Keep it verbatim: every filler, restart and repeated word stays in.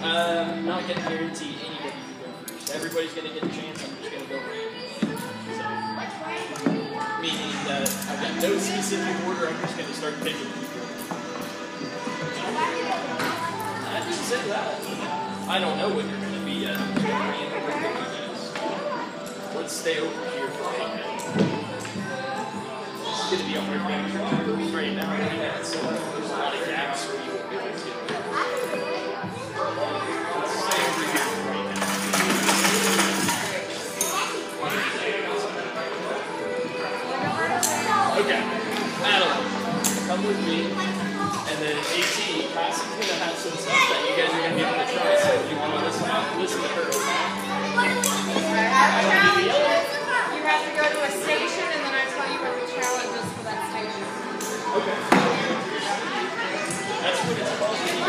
Um, not going to guarantee anybody can go first. Everybody's going to get a chance. I'm just going to go random. So, meaning that I've got no specific order. I'm just going to start picking people. I didn't say that. I don't know what you're going to be yet. I'm just going to randomly pick you guys. Let's stay over here for a minute. It's going to be a hard game right now. So there's a lot of gaps where you won't be able to get. Let's stay over here right now. Okay, Madeline, come with me. And then AT, Cassie's going to have some stuff that you guys are going to be able to try. So if you want to listen, listen to her, okay? You have to go to a station, and then I tell you what the challenge is for that station. Okay. That's what it's called.